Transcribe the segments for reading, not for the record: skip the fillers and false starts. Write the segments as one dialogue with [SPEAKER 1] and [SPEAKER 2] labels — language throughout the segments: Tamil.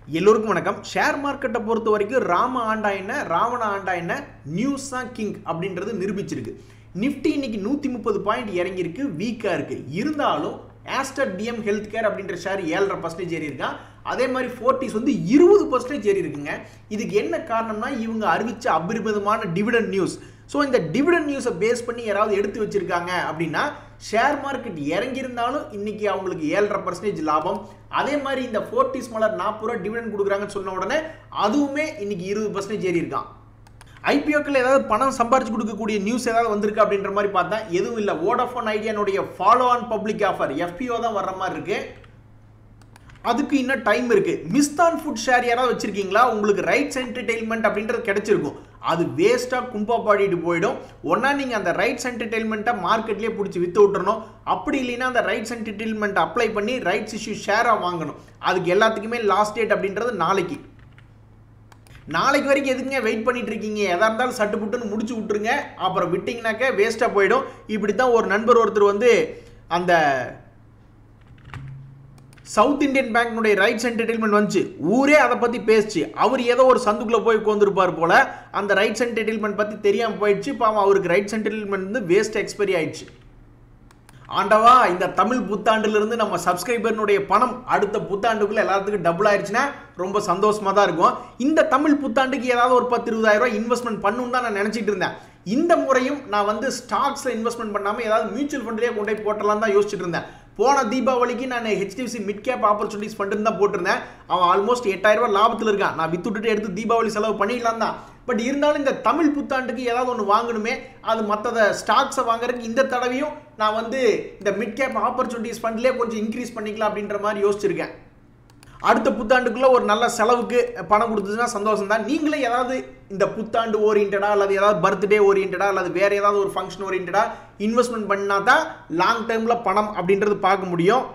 [SPEAKER 1] எல்லோருக்கும் வணக்கம். ஷேர் மார்க்கெட்டை பொறுத்த வரைக்கும் ராம ஆண்டா என்ன ராவண ஆண்டா என்ன நியூஸ் தான் கிங் அப்படின்றது நிரூபிச்சிருக்கு. நிஃப்டி இன்னைக்கு 130 பாயிண்ட் இறங்கியிருக்கு, வீக்காக இருக்கு. இருந்தாலும் ஆஸ்டர் டிஎம் ஹெல்த் கேர் அப்படின்ற ஷேர் 7.5% ஏறி இருக்கான். அதே மாதிரி ஃபோர்டிஸ் வந்து 20% ஏறி இருக்குங்க. இதுக்கு என்ன காரணம்னா இவங்க அறிவிச்ச அபரிமிதமான டிவிடெண்ட் நியூஸ். ஸோ இந்த டிவிடெண்ட் நியூஸை பேஸ் பண்ணி யாராவது எடுத்து வச்சிருக்காங்க அப்படின்னா ஷேர் மார்க்கெட் இறங்கியிருந்தாலும் இன்னைக்கு அவங்களுக்கு 7.5% லாபம். அதே மாதிரி இந்த ஃபோர்டிஸ் மலர் 40 ரூபா டிவிடெண்ட் கொடுக்குறாங்கன்னு சொன்ன உடனே அதுவுமே இன்னைக்கு 20% ஏறி இருக்கான். ஐபிஓக்கள் ஏதாவது பணம் சம்பாரிச்சு கொடுக்கக்கூடிய நியூஸ் ஏதாவது வந்திருக்கு அப்படின்ற மாதிரி பார்த்தா எதுவும் இல்லை. வோடாஃபோன் ஐடியானுடைய follow on public offer FPO தான் வர்ற மாதிரி இருக்கு. அதுக்கு இன்னும் டைம் இருக்கு. மிஸ்தான் ஃபுட் ஷேர் யாராவது வச்சிருக்கீங்களா? உங்களுக்கு ரைட்ஸ் என்டர்டெயின்மெண்ட் அப்படின்றது கிடைச்சிருக்கும். அது வேஸ்டா கும்பா பாடிட்டு போயிடும். ஒன்னா நீங்க அந்த ரைட்ஸ் என்டர்டெயின்மெண்ட்டை மார்க்கெட்லயே பிடிச்சி வித்து விட்டுறணும். அப்படி இல்லைன்னா அந்த ரைட்ஸ் என்டர்டெயின்மெண்ட் அப்ளை பண்ணி ரைட்ஸ் இஷ்யூ ஷேரா வாங்கணும். அதுக்கு எல்லாத்துக்குமே லாஸ்ட் டேட் அப்படின்றது நாளைக்கு வரைக்கும் எதுக்குங்க வெயிட் பண்ணிட்டு இருக்கீங்க? எதா இருந்தாலும் சட்டு புட்டுன்னு முடிச்சு விட்டுருங்க. அப்புறம் விட்டீங்கன்னாக்க வேஸ்டா போயிடும். இப்படித்தான் ஒரு நண்பர் ஒருத்தர் வந்து அந்த சவுத் இந்தியன் பேங்க்னுடைய ரைட்ஸ் என்டர்டெயின்மெண்ட் வந்துச்சு, ஊரே அதை பத்தி பேசிச்சு. அவர் ஏதோ ஒரு சந்துக்குள்ள போய் உட்காந்துருப்பார் போல. அந்த ரைட்ஸ் என்டர்டெயின்மெண்ட் பத்தி தெரியாம போயிடுச்சு. பாவம் அவருக்கு ரைட்ஸ் என்டர்டெயின்மெண்ட் வந்து வேஸ்ட் எக்ஸ்பைரி ஆயிடுச்சு. ஆண்டவா, இந்த தமிழ் புத்தாண்டுல இருந்து நம்ம சப்ஸ்கிரைபர்னுடைய பணம் அடுத்த புத்தாண்டுக்குள்ள எல்லாத்துக்கும் டபுள் ஆயிடுச்சுன்னா ரொம்ப சந்தோஷமா தான் இருக்கும். இந்த தமிழ் புத்தாண்டுக்கு ஏதாவது ஒரு 10-20 ரூபாய் இன்வெஸ்ட்மெண்ட் பண்ணணும் தான் நான் நினைச்சிட்டு இருந்தேன். இந்த முறையும் நான் வந்து ஸ்டாக்ஸ்ல இன்வெஸ்ட்மெண்ட் பண்ணாம ஏதாவது மியூச்சுவல் ஃபண்ட்லயே கொண்டு போய் போட்டலாம் தான் யோசிச்சுட்டு இருந்தேன். போன தீபாவளிக்கு நான் HDFC mid cap opportunities fund தான் போட்டிருந்தேன். அவன் ஆல்மோஸ்ட் 8000 ரூபாய் லாபத்தில் இருக்கான். நான் வித்துட்டு எடுத்து தீபாவளி செலவு பண்ணிடலாம் தான். பட் இருந்தாலும் இந்த தமிழ் புத்தாண்டுக்கு ஏதாவது ஒன்று வாங்கணுமே, அது மற்ற ஸ்டாக்ஸை வாங்குறதுக்கு இந்த தடவையும் நான் வந்து இந்த மிட் கேப் ஆப்பர்ச்சுனிட்டிஸ் ஃபண்ட்லேயே கொஞ்சம் இன்க்ரீஸ் பண்ணிக்கலாம் அப்படின்ற மாதிரி யோசிச்சிருக்கேன். அடுத்த புத்தாண்டுக்குள்ள ஒரு நல்ல செலவுக்கு பணம் கொடுத்ததுன்னா சந்தோஷம் தான். நீங்களே ஏதாவது இந்த புத்தாண்டு ஓரியன்டா அல்லது ஏதாவது பர்த்டே ஓரியன்டா அல்லது வேற ஏதாவது ஒரு ஃபங்க்ஷன் ஓரியன்டா இன்வெஸ்ட்மெண்ட் பண்ணா தான் லாங் டைம்ல பணம் அப்படின்றது பார்க்க முடியும்.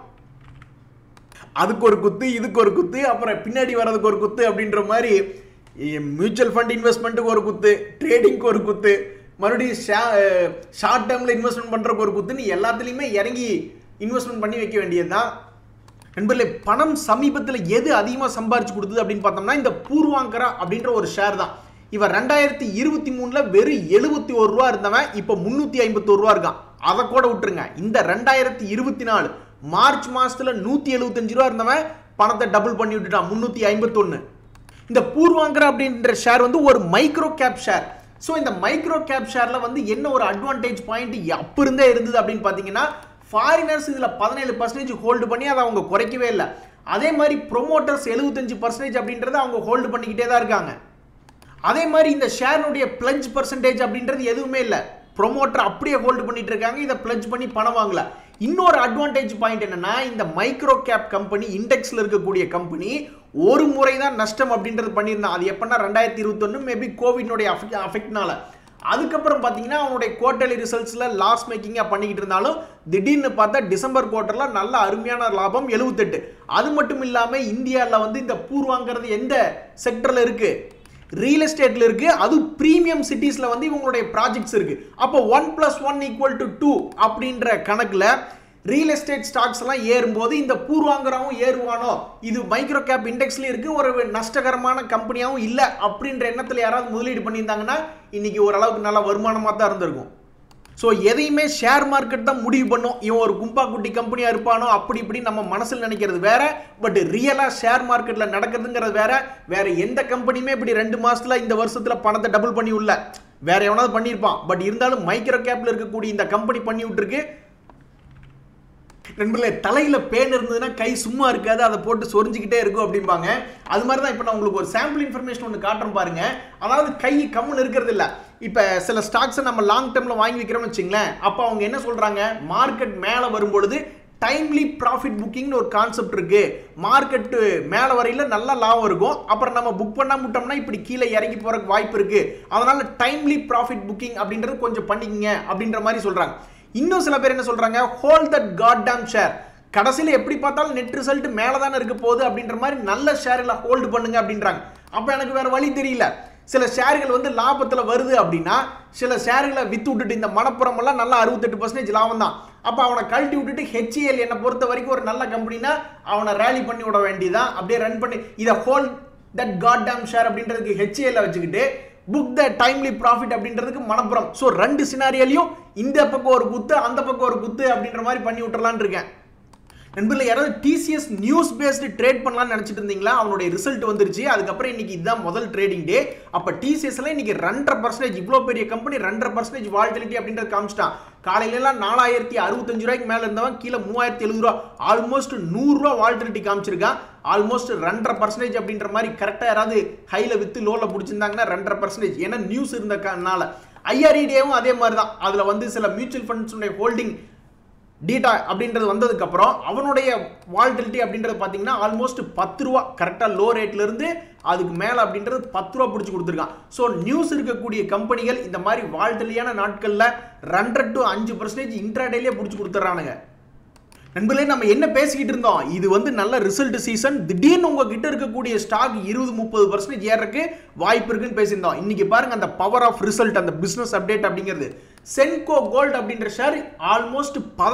[SPEAKER 1] அதுக்கு ஒரு குத்து, இதுக்கு ஒரு குத்து, அப்புறம் பின்னாடி வர்றதுக்கு ஒரு குத்து அப்படின்ற மாதிரி மியூச்சுவல் ஃபண்ட் இன்வெஸ்ட்மெண்ட்டுக்கு ஒரு குத்து, ட்ரேடிங்க்கு ஒரு குத்து, மறுபடியும் ஷார்ட் டேர்ம்ல இன்வெஸ்ட்மெண்ட் பண்றதுக்கு ஒரு குத்துன்னு எல்லாத்துலயுமே இறங்கி இன்வெஸ்ட்மெண்ட் பண்ணி வைக்க வேண்டியதுதான். நண்பர்களே, பணம் சமீபத்தில் எது அதிகமாக சம்பாரிச்சு கொடுத்தது அப்படின்னு பார்த்தோம்னா இந்த பூர்வாங்கரா அப்படின்ற ஒரு ஷேர் தான். இவன் 2023 வெறும் 71 ரூபா இருந்தவன் இப்போ 351 ரூபா இருக்கான். அதை கூட விட்டுருங்க. இந்த 2024 மார்ச் மாசத்துல 175 ரூபா இருந்தவன் பணத்தை டபுள் பண்ணி விட்டுட்டான், 351. இந்த பூர்வாங்கரா அப்படின்ற ஷேர் வந்து ஒரு மைக்ரோ கேப் ஷேர். ஸோ இந்த மைக்ரோ கேப் ஷேர்ல வந்து என்ன ஒரு அட்வான்டேஜ் பாயிண்ட் அப்ப இருந்தே இருந்தது அப்படின்னு பார்த்தீங்கன்னா, ஃபாரினர்ஸ் இதுல 17% ஹோல்டு பண்ணி அதை அவங்க குறைக்கவே இல்லை. அதே மாதிரி ப்ரொமோட்டர்ஸ் 75% அப்படின்றத அவங்க ஹோல்டு பண்ணிக்கிட்டே தான் இருக்காங்க. அதே மாதிரி இந்த ஷேர்னுடைய பிளட்ஜ் பர்சன்டேஜ் அப்படின்றது எதுவுமே இல்லை. ப்ரொமோட்டர் அப்படியே ஹோல்டு பண்ணிட்டு இருக்காங்க, இதை பிளட்ஜ் பண்ணி பணம் வாங்கல. இன்னொரு அட்வான்டேஜ் பாயிண்ட் என்னன்னா, இந்த மைக்ரோ கேப் கம்பெனி இண்டெக்ஸ்ல இருக்கக்கூடிய கம்பெனி ஒரு முறை தான் நஷ்டம் அப்படின்றது பண்ணியிருந்தான். அது எப்பன்னா 2021 மேபி கோவிட்னுடைய அஃபெக்ட்னால. அதுக்கப்புறம் பார்த்தீங்கன்னா அவனுடைய குவார்டர்லி ரிசல்ட்ஸ்ல லாஸ் மேக்கிங்கா பண்ணிக்கிட்டு இருந்தாலும் திடீர்னு பார்த்தா டிசம்பர் குவார்டர்ல நல்ல அருமையான லாபம் 78. அது மட்டும் இல்லாம இந்தியாவில் வந்து இந்த பூர்வாங்கிறது எந்த செக்டர்ல இருக்கு? ரியல் எஸ்டேட்ல இருக்கு. அது பிரீமியம் சிட்டிஸ்ல வந்து இவங்களுடைய ப்ராஜெக்ட்ஸ் இருக்கு. அப்போ 1+1 = 2 அப்படின்ற கணக்குல ரியல் எஸ்டேட் ஸ்டாக்ஸ் எல்லாம் ஏறும்போது இந்த பூர்வாங்கராவும் ஏறுவானோ, இது மைக்ரோ கேப் இண்டெக்ஸ்ல இருக்கு, ஒரு நஷ்டகரமான கம்பெனியாவும் இல்லை அப்படின்ற எண்ணத்தில் யாராவது முதலீடு பண்ணியிருந்தாங்கன்னா இன்னைக்கு ஓரளவுக்கு நல்ல வருமானமாக தான் இருந்திருக்கும். ஸோ எதையுமே ஷேர் மார்க்கெட் தான் முடிவு பண்ணும். இவன் ஒரு கும்பா குட்டி கம்பெனியாக இருப்பானோ அப்படி இப்படி நம்ம மனசில் நினைக்கிறது வேற. பட் ரியலாக ஷேர் மார்க்கெட்டில் நடக்கிறதுங்கிறது வேற எந்த கம்பெனியுமே இப்படி 2 மாசத்துல இந்த வருஷத்துல பணத்தை டபுள் பண்ணி உள்ள வேற எவனாவது பண்ணியிருப்பான். பட் இருந்தாலும் மைக்ரோ கேப்ல இருக்கக்கூடிய இந்த கம்பெனி பண்ணி விட்டுருக்கு. நண்பர்களே, தலையில பேன் இருந்ததுன்னா கை சும்மா இருக்காது, அதை போட்டு சொரிஞ்சுக்கிட்டே இருக்கும் அப்படிம்பாங்க. அது மாதிரி தான் இப்போ நான் உங்களுக்கு ஒரு சாம்பிள் இன்ஃபர்மேஷன் ஒன்று காட்டுறேன் பாருங்க. அதாவது கை கம்முன்னு இருக்கிறது இல்லை. இப்போ சில ஸ்டாக்ஸை நம்ம லாங் டேர்ம்ல வாங்கி வைக்கிறோம்னு வச்சுங்களேன். அப்போ அவங்க என்ன சொல்றாங்க, மார்க்கெட் மேலே வரும்பொழுது டைம்லி ப்ராஃபிட் புக்கிங்னு ஒரு கான்செப்ட் இருக்கு. மார்க்கெட் மேலே வரையில நல்ல லாபம் இருக்கும். அப்புறம் நம்ம புக் பண்ணாம விட்டோம்னா இப்படி கீழே இறங்கி போறதுக்கு வாய்ப்பு இருக்கு. அதனால டைம்லி ப்ராஃபிட் புக்கிங் அப்படின்றது கொஞ்சம் பண்ணிக்கங்க அப்படின்ற மாதிரி சொல்றாங்க. இன்னும் சில பேர் என்ன சொல்றாங்க, ஹோல்ட் தட் காட் ஷேர். கடைசியில் எப்படி பார்த்தாலும் நெட் ரிசல்ட் மேலே தானே இருக்க போகுது அப்படின்ற மாதிரி நல்ல ஷேர்ல ஹோல்டு பண்ணுங்க அப்படின்றாங்க. அப்போ எனக்கு வேற வழி தெரியல. சில ஷேர்கள் வந்து லாபத்தில் வருது அப்படின்னா சில ஷேர்களை வித்து விட்டுட்டு இந்த மணப்புறம் எல்லாம் நல்லா 68% லாபம் தான். அப்போ அவனை கழட்டி விட்டுட்டு ஹெச்ஏஎல் என்னை பொறுத்த வரைக்கும் ஒரு நல்ல கம்பெனினா அவனை ரேலி பண்ணி விட வேண்டியதான், அப்படியே ரன் பண்ணி இதை hold that god damn share அப்படின்றதுக்கு ஹெச்ஏஎல் வச்சுக்கிட்டு புக் த டைம்லி ப்ராஃபிட் அப்படின்றதுக்கு மணப்புறம். ஸோ ரெண்டு சினாரியாலையும் இந்த பக்கம் ஒரு குத்து அந்த பக்கம் ஒரு குத்து அப்படின்ற மாதிரி பண்ணி விட்டுறலான்னு இருக்கேன். நண்பர்களே, யாராவது டிசிஎஸ் நியூஸ் பேஸ்டு ட்ரேட் பண்ணலாம்னு நினைச்சிட்டு இருந்தீங்களா? அவனுடைய ரிசல்ட் வந்துருச்சு. அதுக்கப்புறம் இன்னைக்கு இதுதான் முதல் ட்ரேடிங் டே. அப்போ டிசிஎஸ்ல இன்னைக்கு 2.5% இவ்வளோ பெரிய கம்பெனி 2.5% வால்டிலிட்டி அப்படின்றது காமிச்சிட்டான். காலையிலாம் 4065 ரூபாய்க்கு மேலே இருந்தவன் கீழே 3070 ரூபா, ஆல்மோஸ்ட் 100 ரூபா வால்டிலிட்டி காமிச்சிருக்கான். ஆல்மோஸ்ட் 2.5% அப்படின்ற மாதிரி கரெக்டாக யாராவது ஹைல வித்து லோல பிடிச்சிருந்தாங்கன்னா 2.5%. ஏன்னா நியூஸ் இருந்தனால. ஐஆர்இடியும் அதே மாதிரி தான். அதில் வந்து சில மியூச்சுவல் ஃபண்ட்ஸுடைய ஹோல்டிங் டீட்டா அப்படின்றது வந்ததுக்கு அப்புறம் அவனுடைய வால்டிலிட்டி அப்படின்றது பார்த்தீங்கன்னா ஆல்மோஸ்ட் 10 ரூபா கரெக்டாக லோ ரேட்ல இருந்து அதுக்கு மேலே அப்படின்றது 10 ரூபா பிடிச்சி கொடுத்துருக்கான். ஸோ நியூஸ் இருக்கக்கூடிய கம்பெனிகள் இந்த மாதிரி வால்டிலிட்டியான நாட்களில் 2 to 5% இன்ட்ராடேலேயே பிடிச்சி கொடுத்துட்றானுங்க. நண்பர்களே, நம்ம என்ன பேசிக்கிட்டு இருந்தோம்? இது வந்து நல்ல ரிசல்ட் சீசன். திடீர்னு உங்ககிட்ட இருக்கக்கூடிய ஸ்டாக் 20-30% ஏறக்கு வாய்ப்பு இருக்குன்னு பேசியிருந்தோம். இன்னைக்கு பாருங்க அந்த பவர் ஆஃப் ரிசல்ட், அந்த பிசினஸ் அப்டேட் அப்படிங்கிறது. சென்கோ கோல்ட் அப்படின்ற ஷேர் ஆல்மோஸ்ட்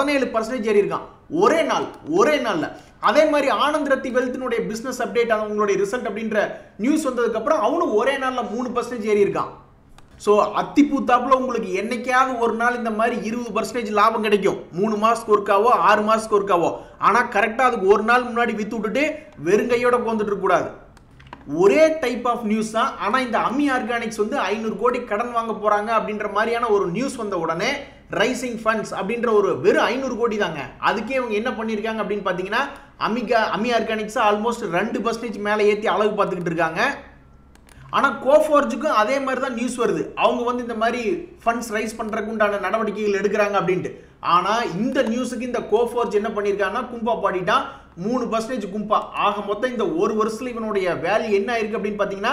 [SPEAKER 1] 17% ஏறி இருக்கான் ஒரே நாள்ல. அதே மாதிரி ஆனந்த் ரத்தி வெல்த்தினுடைய பிசினஸ் அப்டேட் அவங்களுடைய ரிசல்ட் அப்படின்ற நியூஸ் வந்ததுக்கு அப்புறம் அவனும் ஒரே நாள்ல 3% ஏறி இருக்கான். ஸோ அத்திப்பூத்தாப்புல உங்களுக்கு என்னைக்காவது ஒரு நாள் இந்த மாதிரி 20% லாபம் கிடைக்கும். 3 மாசத்துக்கு ஒருக்காவோ 6 மாசத்துக்கு ஒருக்காவோ. ஆனால் கரெக்டாக அதுக்கு ஒரு நாள் முன்னாடி வித்து விட்டுட்டு வெறுங்கையோட வந்துட்டு இருக்கக்கூடாது. ஒரே டைப் ஆஃப் நியூஸ் தான். ஆனால் இந்த அம்மி ஆர்கானிக்ஸ் வந்து 500 கோடி கடன் வாங்க போறாங்க அப்படின்ற மாதிரியான ஒரு நியூஸ் வந்த உடனே ரைசிங் ஃபண்ட்ஸ் அப்படின்ற ஒரு வெறும் 500 கோடி தாங்க. அதுக்கே அவங்க என்ன பண்ணியிருக்காங்க அப்படின்னு பார்த்தீங்கன்னா அம்மி ஆர்கானிக்ஸ் ஆல்மோஸ்ட் 2% மேலே ஏற்றி அளவு பார்த்துக்கிட்டு இருக்காங்க. ஆனால் கோஃபோர்ஜுக்கும் அதே மாதிரி தான் நியூஸ் வருது. அவங்க வந்து இந்த மாதிரி ஃபண்ட்ஸ் ரைஸ் பண்ணுறதுக்கு உண்டான நடவடிக்கைகள் எடுக்கிறாங்க அப்படின்ட்டு. ஆனால் இந்த நியூஸுக்கு இந்த கோஃபோர்ஜ் என்ன பண்ணியிருக்காங்கன்னா கும்பா பாடிட்டான் 3% கும்பா. ஆக மொத்தம் இந்த ஒரு வருஷத்துல இவனுடைய வேல்யூ என்ன ஆயிருக்கு அப்படின்னு பார்த்தீங்கன்னா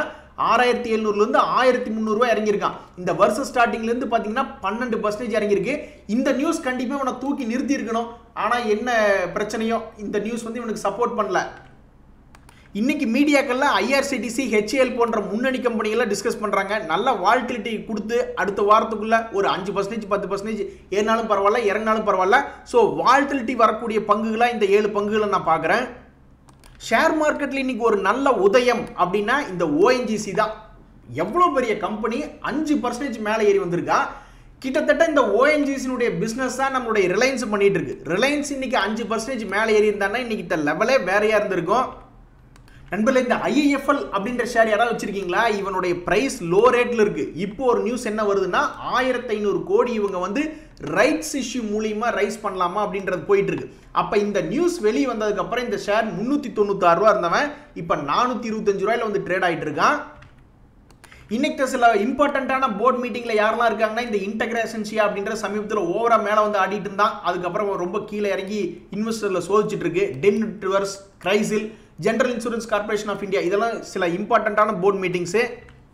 [SPEAKER 1] 6700 1300 ரூபாய் இறங்கியிருக்கான். இந்த வருஷம் ஸ்டார்டிங்ல இருந்து பார்த்தீங்கன்னா 12% இறங்கியிருக்கு. இந்த நியூஸ் கண்டிப்பாக இவனை தூக்கி நிறுத்தி இருக்கணும். ஆனால் என்ன பிரச்சனையோ இந்த நியூஸ் வந்து இவனுக்கு சப்போர்ட் பண்ணல. இன்னைக்கு மீடியாக்கள்ல ஐஆர்சிடிசி ஹெச்ஏஎல் போன்ற முன்னணி கம்பெனிகளை டிஸ்கஸ் பண்றாங்க. நல்ல வால்டிலிட்டி கொடுத்து அடுத்த வாரத்துக்குள்ள ஒரு 5% 10% ஏறினாலும் பரவாயில்ல, இறங்கினாலும் பரவாயில்ல. ஸோ வால்டிலிட்டி வரக்கூடிய பங்குகளா இந்த 7 பங்குகளை நான் பார்க்குறேன். ஷேர் மார்க்கெட்ல இன்னைக்கு ஒரு நல்ல உதயம் அப்படின்னா இந்த ஓஎன்ஜிசி தான். எவ்வளோ பெரிய கம்பெனி 5% மேலே ஏறி வந்திருக்கா. கிட்டத்தட்ட இந்த ஓஎன்ஜிசினுடைய பிஸ்னஸ் தான் நம்மளுடைய ரிலையன்ஸ் பண்ணிட்டு இருக்கு. ரிலையன்ஸ் இன்னைக்கு 5% மேலே ஏறி இருந்தாங்கன்னா இன்னைக்கு இந்த லெவலே வேறையா இருந்திருக்கும். நண்பர்களே, இந்த ஐஐஎஃப்எல் அப்படின்ற ஷேர் யாராவது வச்சிருக்கீங்களா? இவனுடைய பிரைஸ் லோ ரேட்ல இருக்கு. இப்போ ஒரு நியூஸ் என்ன வருதுன்னா 1500 கோடி இவங்க வந்து ரைட்ஸ் இஷ்யூ மூலியமா ரைஸ் பண்ணலாமா அப்படின்றது போயிட்டு இருக்கு. அப்ப இந்த நியூஸ் வெளியே வந்ததுக்கு அப்புறம் இந்த ஷேர் 396 ரூபா இருந்தவன் இப்ப 425 ரூபாயில வந்து ட்ரேட் ஆயிட்டு இருக்கான். இன்னைக்கு சில இம்பார்ட்டன்டான போர்ட் மீட்டிங்ல யாரெல்லாம் இருக்காங்கன்னா இந்த இன்டகிரேஷன்ஷியா அப்படின்ற சமீபத்தில் ஓவரா மேல வந்து ஆடிட்டு இருந்தான். அதுக்கப்புறம் ரொம்ப கீழே இறங்கி இன்வெஸ்டர்ல சோதிச்சுட்டு இருக்கு. டென் ரிவர்ஸ், CRISIL, general insurance corporation of India, இதெல்லாம் சில இம்பார்ட்டன்டான போர்ட் மீட்டிங்ஸு.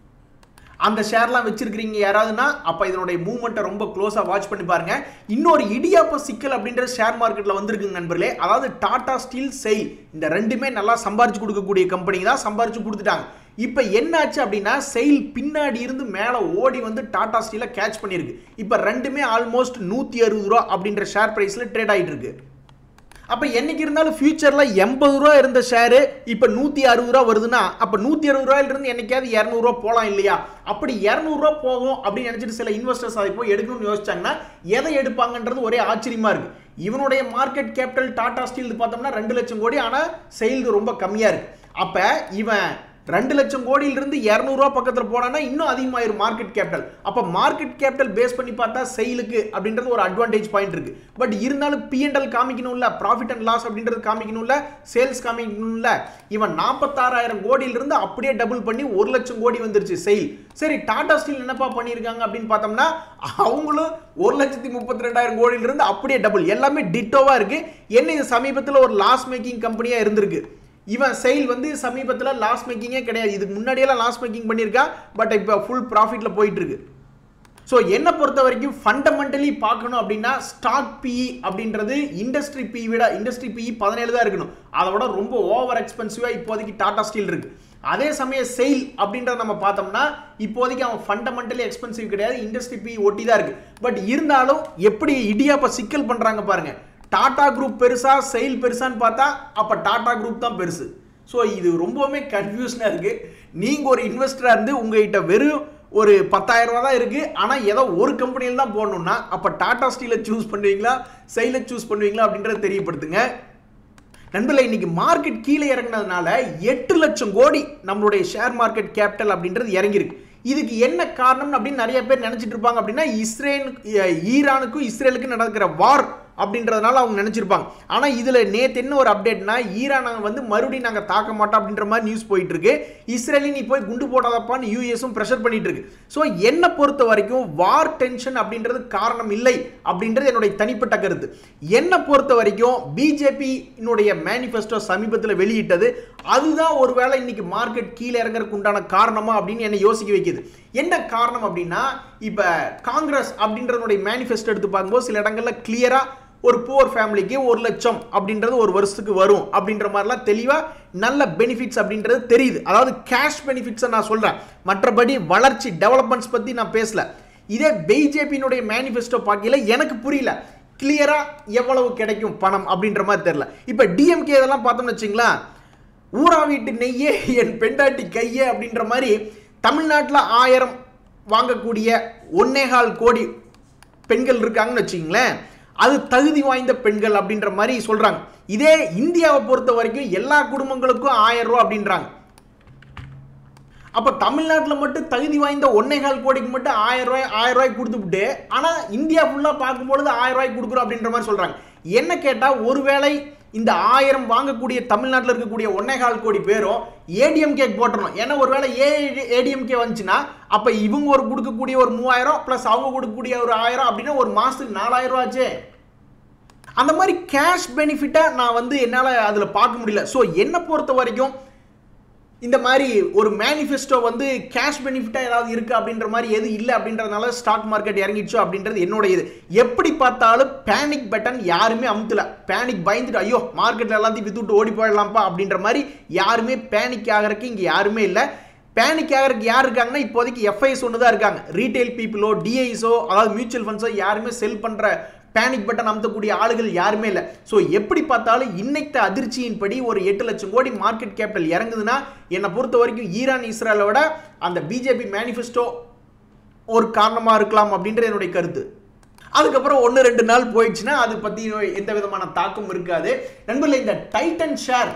[SPEAKER 1] அந்த ஷேர்லாம் வச்சிருக்கிறீங்க யாராவதுன்னா அப்போ இதனுடைய மூவ்மெண்ட்டை ரொம்ப க்ளோஸாக வாட்ச் பண்ணி பாருங்க. இன்னொரு இடியாப்ப சிக்கல் அப்படின்ற ஷேர் மார்க்கெட்டில் வந்திருக்குங்க நண்பர்களே. அதாவது டாடா ஸ்டீல், செயில் இந்த ரெண்டுமே நல்லா சம்பாரிச்சு கொடுக்கக்கூடிய கம்பெனி தான். சம்பாரிச்சு கொடுத்துட்டாங்க. இப்போ என்னாச்சு அப்படின்னா செயில் பின்னாடி இருந்து மேலே ஓடி வந்து டாடா ஸ்டீலை கேட்ச் பண்ணியிருக்கு. இப்போ ரெண்டுமே ஆல்மோஸ்ட் 160 ரூபா அப்படின்ற ஷேர் ப்ரைஸில் ட்ரேட் ஆகிட்டு இருக்கு. அப்போ என்னைக்கு இருந்தாலும் ஃபியூச்சரில் 80 ரூபா இருந்த ஷேரு இப்போ 160 ரூபா வருதுன்னா அப்போ 160 ரூபாயிலிருந்து என்னைக்காவது 200 ரூபா போகலாம் இல்லையா? அப்படி 200 ரூபா போகும் அப்படின்னு நினச்சிட்டு சில இன்வெஸ்டர்ஸ் அதை போய் எடுக்கணும்னு யோசிச்சாங்கன்னா எதை எடுப்பாங்கன்றது ஒரே ஆச்சரியமா இருக்கு. இவனுடைய மார்க்கெட் கேபிட்டல் டாடா ஸ்டீல் பார்த்தோம்னா 2 லட்சம் கோடி, ஆனால் செயில் ரொம்ப கம்மியாக இருக்கு. அப்போ இவன் 2 லட்சம் கோடியிலிருந்து 200 ரூபா பக்கத்தில் போனான்னா இன்னும் அதிகமாயிரும் மார்க்கெட் கேபிட்டல். அப்போ மார்க்கெட் கேபிட்டல் பேஸ் பண்ணி பார்த்தா செயிலுக்கு அப்படின்றது ஒரு அட்வான்டேஜ் பாயிண்ட் இருக்கு. பட் இருந்தாலும் P&L காமிக்கணும்ல, ப்ராஃபிட் அண்ட் லாஸ் அப்படின்றது காமிக்கணும்ல, சேல்ஸ் காமிக்கணும்ல. இவன் 46,000 கோடியிலிருந்து அப்படியே டபுள் பண்ணி 1 லட்சம் கோடி வந்துருச்சு செயில். சரி, டாடா ஸ்டீல் என்னப்பா பண்ணியிருக்காங்க அப்படின்னு பார்த்தோம்னா அவங்களும் 1,32,000 கோடியிலிருந்து அப்படியே டபுள், எல்லாமே டிட்டோவா இருக்கு. என்ன இது சமீபத்தில் ஒரு லாஸ் மேக்கிங் கம்பெனியா இருந்திருக்கு. இவன் செயில் வந்து சமீபத்தில் லாஸ் மேக்கிங்கே கிடையாது. இதுக்கு முன்னாடியெல்லாம் லாஸ் மேக்கிங் பண்ணியிருக்கா. பட் இப்போ ஃபுல் ப்ராஃபிட்டில் போயிட்டு இருக்கு. ஸோ என்னை பொறுத்த வரைக்கும் ஃபண்டமெண்டலி பார்க்கணும் அப்படின்னா ஸ்டாக் பிஇ அப்படின்றது இண்டஸ்ட்ரி பிஇ விட இண்டஸ்ட்ரி பிஇ 17 தான் இருக்கணும். அதை விட ரொம்ப ஓவர் எக்ஸ்பென்சிவாக இப்போதைக்கு டாடா ஸ்டீல் இருக்கு. அதே சமயம் செயில் அப்படின்றத நம்ம பார்த்தோம்னா இப்போதைக்கு அவன் ஃபண்டமெண்டலி எக்ஸ்பென்சிவ் கிடையாது, இண்டஸ்ட்ரி பிஇ ஒட்டி தான் இருக்கு. பட் இருந்தாலும் எப்படி இடியாப்ப சிக்கல் பண்றாங்க பாருங்க. டாடா குரூப் பெருசா செயில் பெருசான்னு பார்த்தா அப்ப டாடா குரூப் தான் பெருசு. ஸோ இது ரொம்பவுமே கன்ஃபியூஷனாக இருக்கு. நீங்க ஒரு இன்வெஸ்டரா இருந்து உங்ககிட்ட வெறும் ஒரு 10,000 ரூபா தான் இருக்கு, ஆனா ஏதோ ஒரு கம்பெனியில் தான் போடணும்னா அப்ப டாடா ஸ்டீலை சூஸ் பண்ணுவீங்களா செயிலை சூஸ் பண்ணுவீங்களா அப்படின்றத தெரியப்படுத்துங்க. நண்பர்களே, இன்னைக்கு மார்க்கெட் கீழே இறங்கினதுனால 8 லட்சம் கோடி நம்மளுடைய ஷேர் மார்க்கெட் கேபிட்டல் அப்படின்றது இறங்கிருக்கு. இதுக்கு என்ன காரணம் அப்படின்னு நிறைய பேர் நினைச்சிட்டு இருப்பாங்க. அப்படின்னா ஈரானுக்கும் இஸ்ரேலுக்கும் நடக்கிற வார் அப்படின்றதுனால அவங்க நினைச்சிருப்பாங்க. ஆனா இதுல நேத்து என்ன ஒரு அப்டேட்னா, ஈரானை வந்து மறுபடியும் நாங்க தாக்க மாட்டோம் அப்படின்ற மாதிரி நியூஸ் போயிட்டு இருக்கு. இஸ்ரேலி நீ போய் குண்டு போடாதப்பான்னு யூஎஸும் பிரஷர் பண்ணிட்டு இருக்கு. ஸோ என்னை பொறுத்த வரைக்கும் வார் டென்ஷன் அப்படின்றது காரணம் இல்லை அப்படின்றது என்னுடைய தனிப்பட்ட கருத்து. என்னை பொறுத்த வரைக்கும் பிஜேபியினுடைய மேனிஃபெஸ்டோ சமீபத்தில் வெளியிட்டது அதுதான் ஒருவேளை இன்னைக்கு மார்க்கெட் கீழே இறங்குறதுக்கு உண்டான காரணமா அப்படின்னு என்னை யோசிக்க வைக்குது. என்ன காரணம் அப்படின்னா, இப்ப காங்கிரஸ் அப்படின்றதுடைய மேனிஃபெஸ்டோ எடுத்து பார்க்கும்போது சில இடங்கள்ல கிளியரா ஒரு புவர் ஃபேமிலிக்கு 1 லட்சம் அப்படின்றது ஒரு வருஷத்துக்கு வரும் அப்படின்ற மாதிரிலாம் தெளிவா நல்ல பெனிஃபிட்ஸ் அப்படின்றது தெரியுது. அதாவது கேஷ் பெனிஃபிட்ஸ் நான் சொல்றேன், மற்றபடி வளர்ச்சி டெவலப்மெண்ட்ஸ் பத்தி நான் பேசல. இதே பிஜேபியினுடைய மேனிஃபெஸ்டோ பார்க்கல எனக்கு புரியல கிளியரா எவ்வளவு கிடைக்கும் பணம் அப்படின்ற மாதிரி தெரியல. இப்ப டிஎம்கே இதெல்லாம் பார்த்தோம்னு வச்சுங்களா, ஊரா வீட்டு நெய்யே என் பெண்டாட்டி கையே அப்படின்ற மாதிரி தமிழ்நாட்டில் 1000 வாங்கக்கூடிய 1.25 கோடி பெண்கள் இருக்காங்கன்னு வச்சுங்களேன், அது தகுதி வாய்ந்த பெண்கள் அப்படின்ற மாதிரி சொல்றாங்க. இதே இந்தியாவை பொறுத்த வரைக்கும் எல்லா குடும்பங்களுக்கும் 1000 ரூபாய் அப்படின்றாங்க. அப்ப தமிழ்நாட்டில் மட்டும் தகுதி வாய்ந்த 1.25 கோடிக்கு மட்டும் 1000 ரூபாய் கொடுத்துட்டு, ஆனா இந்தியா ஃபுல்லா பார்க்கும்பொழுது 1000 ரூபாய் கொடுக்குறோம் அப்படின்ற மாதிரி சொல்றாங்க. என்ன கேட்டா, ஒருவேளை இந்த 1000 வாங்கக்கூடிய தமிழ்நாட்டில் இருக்கக்கூடிய 1.25 கோடி பேரும் ஏடிஎம்கே போட்டணும். ஏன்னா ஒருவேளை ஏடிஎம்கே வந்துச்சுன்னா அப்ப இவங்க ஒரு கொடுக்கக்கூடிய ஒரு 3000 பிளஸ் அவங்க கொடுக்கக்கூடிய ஒரு 1000 அப்படின்னா ஒரு மாசத்துக்கு 4000 ரூபாய் ஆச்சு. அந்த மாதிரி கேஷ் பெனிஃபிட்டா நான் வந்து என்னால அதுல பார்க்க முடியல. ஸோ என்னை பொறுத்த வரைக்கும் இந்த மாதிரி ஒரு மேனிஃபெஸ்டோ வந்து கேஷ் பெனிஃபிட்டா ஏதாவது இருக்கு அப்படின்ற மாதிரி எது இல்லை அப்படின்றதுனால ஸ்டாக் மார்க்கெட் இறங்கிடுச்சோ அப்படின்றது என்னோட இது. எப்படி பார்த்தாலும் பேனிக் பட்டன் யாருமே அமுத்தல. பேனிக் பயந்துட்டு ஐயோ மார்க்கெட்ல எல்லாத்தையும் வித்துட்டு ஓடி போயிடலாம்ப்பா அப்படின்ற மாதிரி யாருமே பேனிக் ஆகிறதுக்கு இங்க யாருமே இல்லை. பேனிக் ஆகிறதுக்கு யார் இருக்காங்கன்னா இப்போதைக்கு எஃப்ஐஎஸ் ஒன்று தான் இருக்காங்க. ரீட்டைல் பீப்புளோ டிஐஸோ அதாவது மியூச்சுவல் ஃபண்ட்ஸோ யாருமே செல் பண்ற பேனிக் பட்டன் அமுத்தக்கூடிய ஆளுகள் யாருமே இல்லை. ஸோ எப்படி பார்த்தாலும் இன்னைக்கு அதிர்ச்சியின்படி ஒரு 8 லட்சம் கோடி மார்க்கெட் கேபிட்டல் இறங்குதுன்னா என்னை பொறுத்த வரைக்கும் ஈரான் இஸ்ரேலோட அந்த பிஜேபி மேனிஃபெஸ்டோ ஒரு காரணமா இருக்கலாம் அப்படின்றது என்னுடைய கருத்து. அதுக்கப்புறம் 1-2 நாள் போயிடுச்சுன்னா அது பத்தி எந்த விதமான தாக்கம் இருக்காது. நண்பர்களே, இந்த டைட்டன் ஷேர்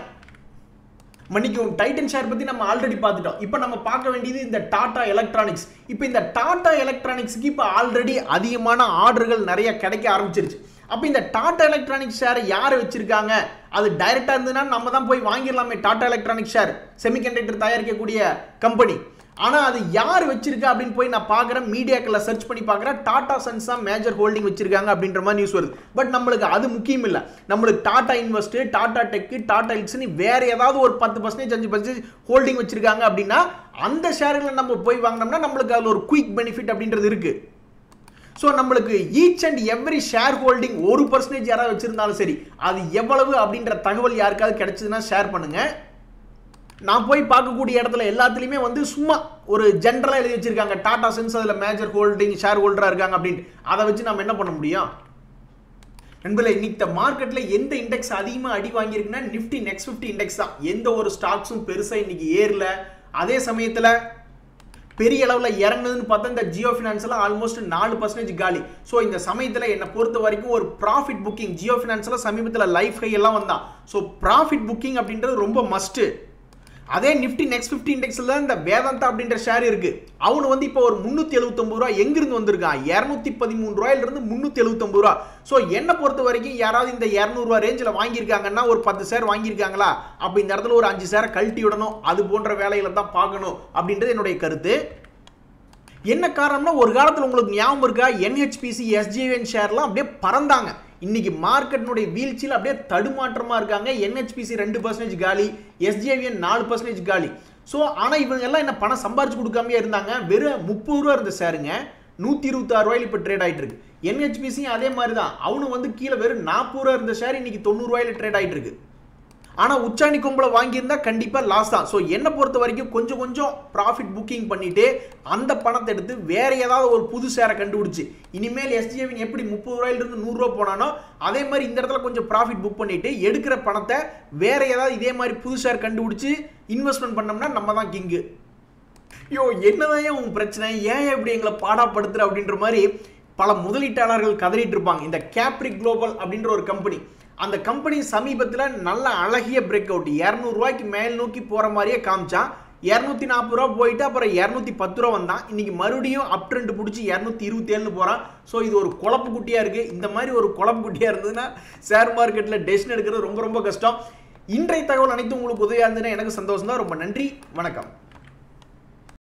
[SPEAKER 1] டைட்டன் ஷேர் பத்தி நம்ம ஆல்ரெடி பார்த்துட்டோம். இப்போ நம்ம பார்க்க வேண்டியது இந்த டாடா எலக்ட்ரானிக்ஸ். இப்போ இந்த டாடா எலக்ட்ரானிக்ஸ்க்கு இப்போ ஆல்ரெடி அதிகமான ஆர்டர்கள் நிறைய கிடைக்க ஆரம்பிச்சிருச்சு. அப்போ இந்த டாடா எலக்ட்ரானிக்ஸ் ஷேர் யார் வச்சிருக்காங்க, அது டைரக்டா இருந்ததுன்னா நம்ம தான் போய் வாங்கிடலாமே டாடா எலக்ட்ரானிக்ஸ் ஷேர், செமிகண்டக்டர் தயாரிக்கக்கூடிய கம்பெனி. ஆனா அது யார் வச்சிருக்கா அப்படின்னு போய் நான் பார்க்குறேன், மீடியாக்களை சர்ச் பண்ணி பார்க்குறேன், டாடா சன்ஸ் தான் மேஜர் ஹோல்டிங் வச்சிருக்காங்க அப்படின்ற மாதிரி நியூஸ் வருது. பட் நம்மளுக்கு அது முக்கியம் இல்லை. நம்மளுக்கு டாடா இன்வெஸ்ட், டாடா டெக், டாடா எல்க்ஸ்னு வேற ஏதாவது ஒரு 10% 5% ஹோல்டிங் வச்சிருக்காங்க அப்படின்னா அந்த ஷேர்களை நம்ம போய் வாங்கினோம்னா நம்மளுக்கு அதில் ஒரு குயிக் பெனிஃபிட் அப்படின்றது இருக்கு. ஸோ நம்மளுக்கு each and every share holding 1% யாராவது வச்சிருந்தாலும் சரி, அது எவ்வளவு அப்படின்ற தகவல் யாருக்காவது கிடைச்சதுன்னா ஷேர் பண்ணுங்க. நான் போய் பார்க்கக்கூடிய இடத்துல எல்லாத்துலயுமே வந்து சும்மா ஒரு ஜெனரலா எழுதி வச்சிருக்காங்க டாடா சன்ஸ் அதுல மேஜர் ஹோல்டிங் ஷேர் ஹோல்டரா இருக்காங்க அப்படின்னு. அதை வச்சு நம்ம என்ன பண்ண முடியும்? நண்பர்களே, இன்னைக்கு மார்க்கெட்ல எந்த இண்டெக்ஸ் அதிகமா அடி வாங்கியிருக்குன்னா நிஃப்டி நெக்ஸ்ட் 50 இண்டெக்ஸ் தான். எந்த ஒரு ஸ்டாக்ஸும் பெருசா இன்னைக்கு ஏறல. அதே சமயத்துல பெரிய அளவில் இறங்குனதுன்னு பார்த்தா இந்த ஜியோ ஃபினான்ஸ்ல ஆல்மோஸ்ட் 4% காலி. ஸோ இந்த சமயத்தில் என்னை பொறுத்த வரைக்கும் ஒரு ப்ராஃபிட் புக்கிங் ஜியோ ஃபினான்ஸ்ல சமீபத்தில் லைஃப் ஹை எல்லாம் வந்தான். ஸோ ப்ராஃபிட் புக்கிங் அப்படின்றது ரொம்ப மஸ்ட். அதே நிஃப்டி நெக்ஸ்ட் 50 இண்டெக்ஸ்ல இந்த வேதாந்தா அப்படின்ற ஷேர் இருக்கு. அவனு வந்து இப்போ ஒரு 379 ரூபாய் எங்கிருந்து வந்திருக்கான், 213 ரூபாயில இருந்து 379 ரூபாய். ஸோ என்னை பொறுத்த வரைக்கும் யாராவது இந்த 200 ரூபாய் ரேஞ்சில் வாங்கியிருக்காங்கன்னா ஒரு 10 ஷேர் வாங்கியிருக்காங்களா, அப்போ இந்த இடத்துல ஒரு 5 ஷேரை கழட்டி விடணும், அது போன்ற வேலைகளை தான் பார்க்கணும் அப்படின்றது என்னுடைய கருத்து. என்ன காரணம்னா, ஒரு காலத்தில் உங்களுக்கு ஞாபகம் இருக்கா, NHPC SJVN ஷேர்லாம் அப்படியே பறந்தாங்க. இன்னைக்கு மார்க்கெட்னுடைய வீழ்ச்சியில் அப்படியே தடுமாற்றமா இருக்காங்க. NHPC 2% காலி, SJVN 4% காலி. ஸோ ஆனால் இவங்க எல்லாம் என்ன பணம் சம்பாரிச்சு கொடுக்காமயே இருந்தாங்க. வெறும் 30 ரூபா இருந்த ஷேருங்க 126 இப்போ ட்ரேட் ஆயிட்டு இருக்கு. NHPC அதே மாதிரி தான், அவனு வந்து கீழே வெறும் 40 ரூபா இருந்த ஷேர் இன்னைக்கு 90 ரூபாயில ட்ரேட் ஆயிட்டு இருக்கு. ஆனா உச்சாணி கொம்பளை வாங்கியிருந்தா கண்டிப்பா லாஸ் தான். ஸோ என்ன பொறுத்த வரைக்கும் கொஞ்சம் ப்ராஃபிட் புக்கிங் பண்ணிட்டு அந்த பணத்தை எடுத்து வேற ஏதாவது ஒரு புது ஷேரை கண்டுபிடிச்சு, இனிமேல் SJVN எப்படி 30 ரூபாயிலிருந்து 100 ரூபா போனானோ அதே மாதிரி இந்த இடத்துல கொஞ்சம் ப்ராஃபிட் புக் பண்ணிட்டு எடுக்கிற பணத்தை வேற ஏதாவது இதே மாதிரி புது ஷேர் கண்டுபிடிச்சு இன்வெஸ்ட்மெண்ட் பண்ணோம்னா நம்ம தான் கிங்கு. ஐயோ என்னதான் உன் பிரச்சனை, ஏன் இப்படி எங்களை பாடாப்படுத்துற அப்படின்ற மாதிரி பல முதலீட்டாளர்கள் கதறிட்டு இருப்பாங்க. இந்த கேப்ரிக் குளோபல் அப்படின்ற ஒரு கம்பெனி, அந்த கம்பெனி சமீபத்தில் நல்ல அழகிய பிரேக் அவுட் 200 ரூபாய்க்கு மேல் நோக்கி போற மாதிரியே காமிச்சான். 240 ரூபா போயிட்டு அப்புறம் 210 ரூபா வந்தான். இன்னைக்கு மறுபடியும் அப் ட்ரெண்ட் பிடிச்சி 227 போறான். ஸோ இது ஒரு குழப்பு குட்டியா இருக்கு. இந்த மாதிரி ஒரு குழப்பு குட்டியா இருந்ததுன்னா ஷேர் மார்க்கெட்ல டெசிஷன் எடுக்கிறது ரொம்ப கஷ்டம். இன்றைய தகவல் அனைத்தும் உங்களுக்கு உதவியா இருந்ததுன்னா எனக்கு சந்தோஷம் தான். ரொம்ப நன்றி, வணக்கம்.